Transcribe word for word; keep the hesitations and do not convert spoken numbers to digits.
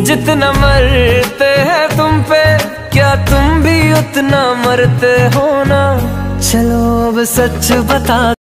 जितना मरते हैं तुम पे, क्या तुम भी उतना मरते हो ना? चलो अब सच बता